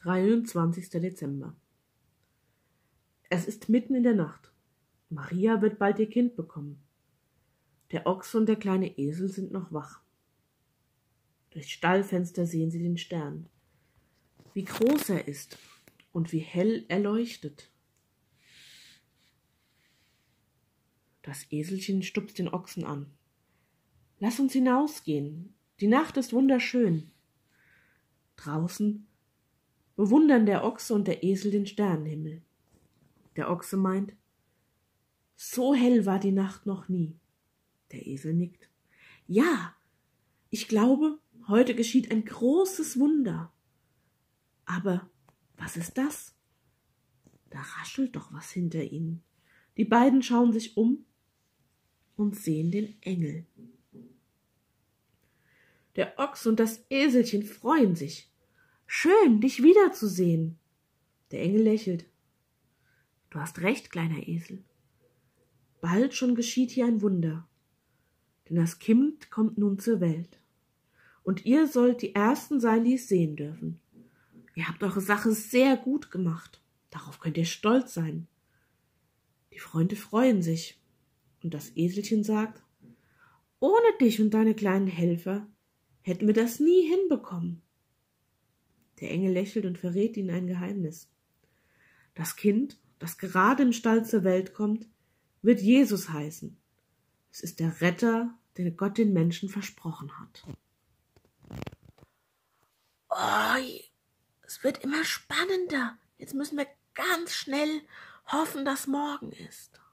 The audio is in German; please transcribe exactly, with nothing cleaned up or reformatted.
dreiundzwanzigster Dezember. Es ist mitten in der Nacht. Maria wird bald ihr Kind bekommen. Der Ochs und der kleine Esel sind noch wach. Durchs Stallfenster sehen sie den Stern. Wie groß er ist und wie hell er leuchtet. Das Eselchen stupst den Ochsen an. Lass uns hinausgehen. Die Nacht ist wunderschön. Draußen bewundern der Ochse und der Esel den Sternenhimmel. Der Ochse meint, so hell war die Nacht noch nie. Der Esel nickt. Ja, ich glaube, heute geschieht ein großes Wunder. Aber was ist das? Da raschelt doch was hinter ihnen. Die beiden schauen sich um und sehen den Engel. Der Ochs und das Eselchen freuen sich. Schön, dich wiederzusehen. Der Engel lächelt. Du hast recht, kleiner Esel. Bald schon geschieht hier ein Wunder, denn das Kind kommt nun zur Welt. Und ihr sollt die Ersten sein, die es sehen dürfen. Ihr habt eure Sache sehr gut gemacht. Darauf könnt ihr stolz sein. Die Freunde freuen sich. Und das Eselchen sagt, ohne dich und deine kleinen Helfer hätten wir das nie hinbekommen. Der Engel lächelt und verrät ihnen ein Geheimnis. Das Kind, das gerade im Stall zur Welt kommt, wird Jesus heißen. Es ist der Retter, den Gott den Menschen versprochen hat. Oh, es wird immer spannender. Jetzt müssen wir ganz schnell hoffen, dass morgen ist.